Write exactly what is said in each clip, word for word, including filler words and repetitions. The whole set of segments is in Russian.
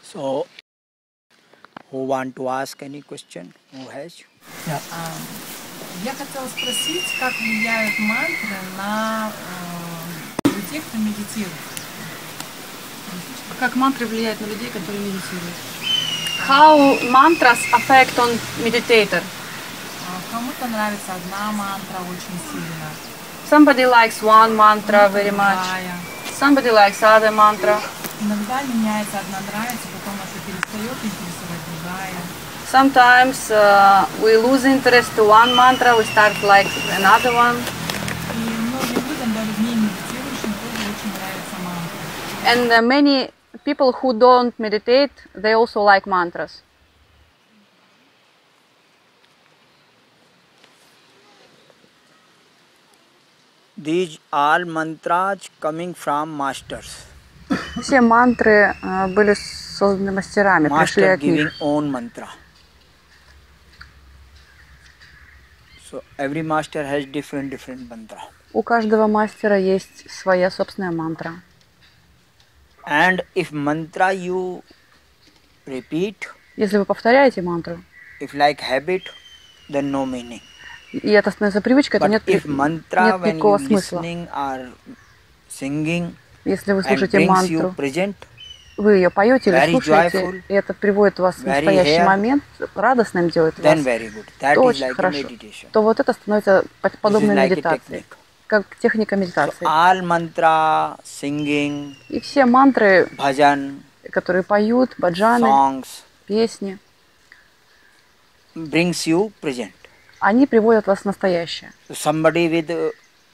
So, who want to ask any question? Who has? Yeah. Um, я хотела спросить, как влияют мантры на э, людей, кто медитирует. Как мантры влияют на людей, которые медитируют? How mantras affect on meditator? Кому-то нравится одна мантра очень сильно. Somebody likes one mantra very much. Somebody likes other mantra. Иногда меняется, одна нравится, потом это перестает интересовать другая. Sometimes uh, we lose interest to one mantra, we start like another one. И многим людям, даже не медитирующим, тоже очень нравится мантра. And uh, many people who don't meditate, they also like mantras. These all mantras coming from masters. Все мантры uh, были созданы мастерами, пришли Master от giving них. own mantra. So every master has different different mantra. У каждого мастера есть своя собственная мантра. And if mantra you repeat, Если вы повторяете мантру, if like habit, then no meaning. и это становится привычкой, то But нет, if mantra нет when никакого you смысла. listening or singing Если вы and слушаете brings you мантру, present, вы ее поете или very слушаете, joyful, и это приводит вас в very настоящий here, момент, радостным делает then вас, very good. That то is очень like a хорошо. meditation. То вот это становится под- This is подобной like a медитации, technique. как техника So медитации. all mantra, singing, И все мантры, bhajan, которые поют, баджаны, songs, песни, brings you present. они приводят вас в настоящее. So somebody with uh,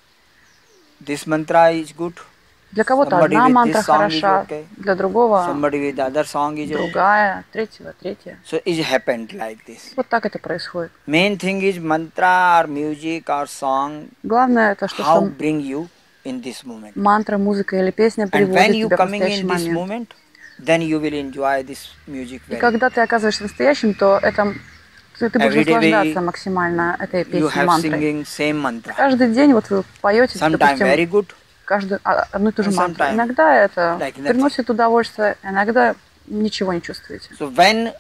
this mantra is good, Для кого-то somebody одна with мантра this song is хороша, okay, для другого somebody with other song is okay. другая, третьего, третья. So it happened like this. Вот так это происходит. Main thing is mantra or music or song, Главное это, что how сам bring you in this moment. мантра, музыка или песня And when приводит you тебя в coming настоящий in this момент. moment, then you will enjoy this music И very когда much. ты оказываешься настоящим, то это ты ты будешь Every day наслаждаться we- максимально этой You песней, have мантрой. singing same mantra. Каждый день вот вы поете, Sometimes very допустим, good, каждую а, одну и ту же and мантру. sometimes Иногда это like nothing. приносит удовольствие, иногда ничего не чувствуете. so when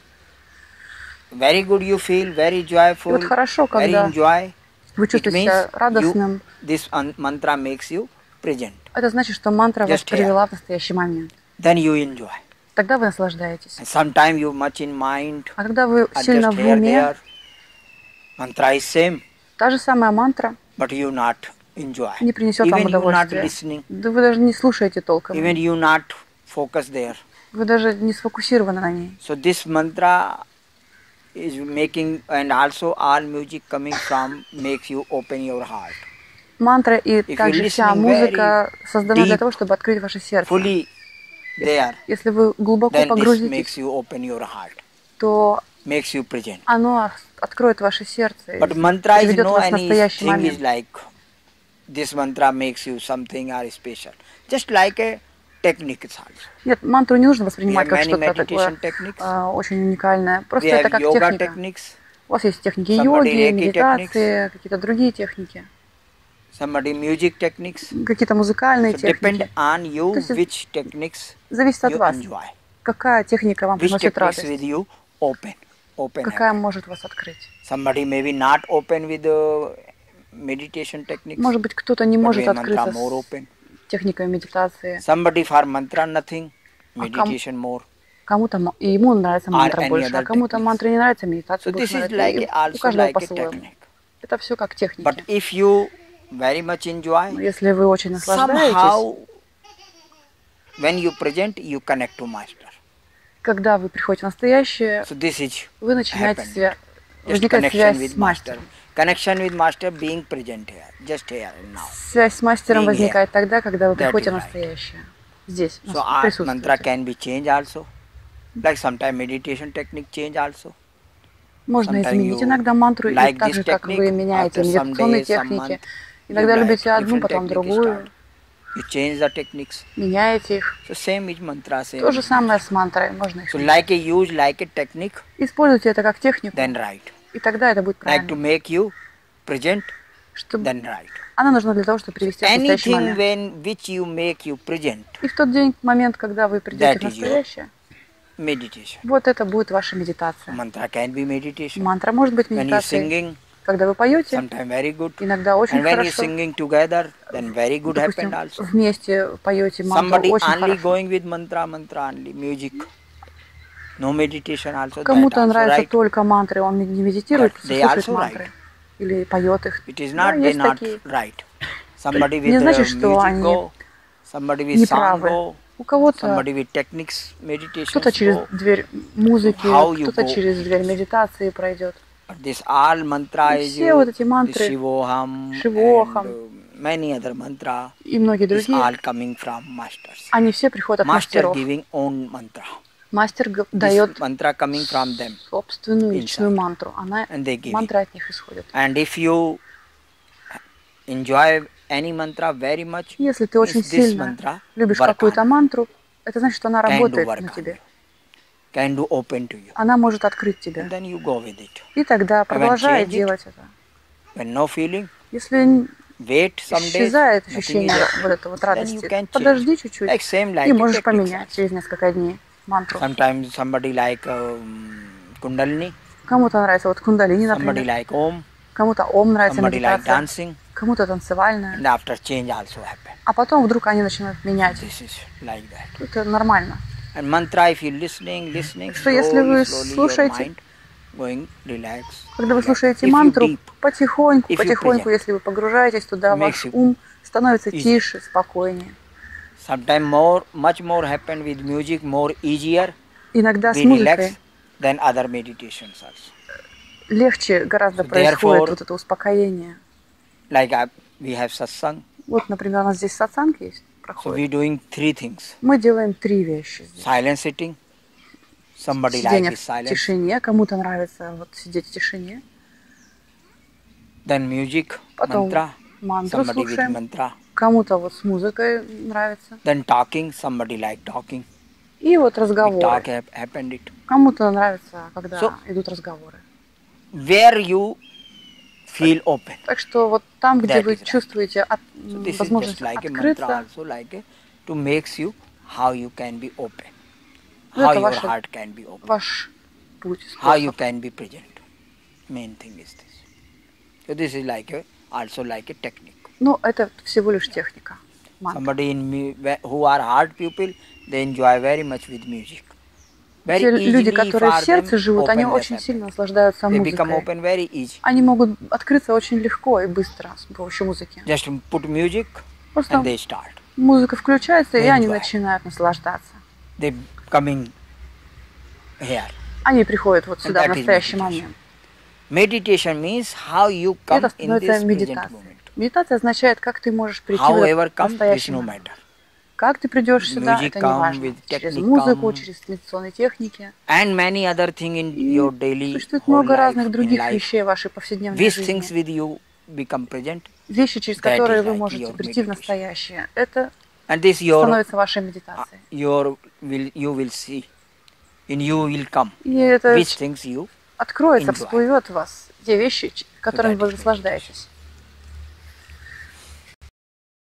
very good you feel, very И joyful, вот хорошо, very когда enjoy, вы it чувствуете means себя you, радостным, this un- mantra makes you present. это значит, что мантра вас Just here. привела в настоящий момент. Then you enjoy. Тогда вы наслаждаетесь. And sometimes you much in mind, А когда вы or сильно just в here уме, there, mantra is same, та же самая мантра but you not enjoy. не принесет вам Even you not удовольствия. listening, Да вы даже не слушаете толком. even you not focus there. Вы даже не сфокусированы на ней. So this mantra is making, and also all music coming from makes you open your heart. Мантра и If также you're вся listening музыка создана для deep, того, чтобы открыть ваше сердце. Fully there, Если вы глубоко then this makes погрузитесь, you open your heart, то makes you present. оно откроет ваше сердце и But mantra is приведет no вас в настоящий anything is момент. like this mantra makes you something or special. Just like a technique is also. Нет, мантру не нужно We воспринимать have как many что-то такое meditation techniques. а, очень уникальное. Просто We это have как yoga техника. techniques. У вас есть техники Somebody йоги, Reiki медитации, какие-то другие техники, Somebody music techniques. какие-то музыкальные So depend техники. on you То есть which techniques Зависит от you вас, enjoy. какая техника вам Which приносит techniques радость, with you open, open. какая heaven. может вас открыть. Somebody maybe not open with the meditation techniques. Может быть, кто-то не but может with mantra открыться more с open. техникой медитации. Somebody for mantra nothing, А ком- meditation more. Кому-то ма- и ему нравится мантра any больше, а other кому-то techniques. мантра не нравится, медитация So this больше is нравится. like И a- у also каждого like a по-своему. technique. Это все как But техники. if you very much Но enjoy, если вы очень наслаждаетесь, somehow when you present, you connect to master. когда вы приходите в настоящее, So this is вы начинаете happened. свя... Just возникает connection связь with с master. мастером. Connection with master being present here, just here and now. Связь с мастером Being возникает тогда, когда вы That приходите is в right. настоящее. Здесь, So our присутствуете. mantra can be changed also. Like sometimes meditation technique change also. Можно Sometimes изменить you иногда мантру, и like так this же, как technique, вы меняете after some медитационные days, some техники. month, Иногда you like любите одну, different потом technique другую, start. You change the techniques. меняете их. So same is mantra, same. То же is самое music. с мантрой, можно их So менять. like a use like a technique, Используйте это как технику, then right. и тогда это будет Like to правильно. make you present, Чтобы... then right. Она нужна для того, чтобы привести вас в настоящий Anything момент. when which you make you present И в тот день, момент, когда вы придете That в is your- настоящее, meditation. Вот это будет ваша медитация. Mantra can be meditation. Мантра может быть When you're медитацией. singing, Когда вы поете, sometimes very good. иногда очень And when you're хорошо. singing together, then very good Допустим, happened also. вместе поете мантру, Somebody очень only хорошо. going with mantra, mantra only, music. No meditation also. Кому-то that also нравится right. только мантры, он не медитирует, But they слушает also мантры. right. Или поет их. It is Да, not they есть not такие. right. Somebody Не with значит, uh, что music они go, somebody with sound неправы. go, У кого-то somebody with techniques meditation кто-то через go. дверь музыки, How you кто-то go. через дверь медитации пройдет. But this all mantra И is все you, вот эти this мантры, Shivoham Шивохам and uh, many other mantra и многие is другие, all coming from masters. они все приходят от Master мастеров. giving own mantra. Мастер г- This дает mantra coming from them. собственную inside. личную мантру. Она, And they give мантра от них исходит. And if you enjoy any mantra very much, Если ты очень means this сильно mantra любишь work какую-то on, мантру, это значит, что она can do работает work на on тебе. you, can do open to you. Она может открыть And тебя. then you go with it. И тогда продолжай change it, делать это. When no feeling, Если wait some days, исчезает nothing ощущение is вот этого вот then you радости, can change. подожди чуть-чуть, Like same like и a можешь technique поменять also. через несколько дней мантру. Sometimes somebody like um, Kundalini, Кому-то нравится вот кундалини, somebody например, like Om, кому-то ом нравится somebody like медитация, dancing, кому-то танцевальная, and after change also happen. а потом вдруг они начинают менять. This is like that. Это нормально. And mantra, if you listening, listening, Что если вы slowly, slowly your слушаете, mind going relax. когда вы relax. слушаете If you мантру, deep, потихоньку, if you потихоньку, present, если вы погружаетесь туда, makes ваш you ум становится easy. тише, спокойнее. sometimes more, much more happen with music, more easier, Иногда с we музыкой relax than other meditations also. легче гораздо So происходит therefore- вот это успокоение. Like uh, we have satsang, Вот, например, у нас здесь сатсанг есть, so проходит. we doing three things. Мы делаем три вещи здесь. Silent sitting, somebody like Сидение is в silent. тишине, кому-то нравится вот сидеть в тишине. Then music, Потом mantra, мантру somebody with слушаем. mantra. Кому-то вот с музыкой нравится. Then talking, somebody like talking. И вот We разговоры. talk hap- happened it. Кому-то нравится, когда So- идут разговоры. Where you feel open. Так что вот там, где That вы is right. чувствуете от- So м, this is возможность just like a mantra открыться, also like a, to makes you how you can be open. Ну, How это your ваше- heart can be open. ваш путь, How you способ. can be present. Main thing is this. So this is like a also like a technique. Ну, это всего лишь техника. Мантра. Somebody in mu- whe- who are heart people, they enjoy very much with music. Very Те люди, easily которые for в сердце them живут, они open their очень heart. сильно наслаждаются They become музыкой. open very easy. Они могут открыться очень легко и быстро с помощью музыки. Just put music Просто and they start. музыка включается, и They они enjoy. начинают наслаждаться. They coming here. Они приходят вот сюда в that is настоящий meditation. момент. Meditation means how you И это come in this становится present медитацией. moment. Медитация означает, как ты можешь прийти в However этот come, this настоящий no момент. matter. Как ты придешь сюда, Music это не come, важно. with Через technique музыку, come. через медитационные техники. And many other things in И your daily существует whole много life, разных in других life. вещей в вашей повседневной These things жизни. with you become present. Вещи, через that которые is вы like можете your прийти в meditation. настоящее. Это And this your, становится вашей uh, медитацией. your will you will see. In you will come. И это Which things you откроется, enjoy. всплывет в вас те вещи, ч- которыми that вы is наслаждаетесь.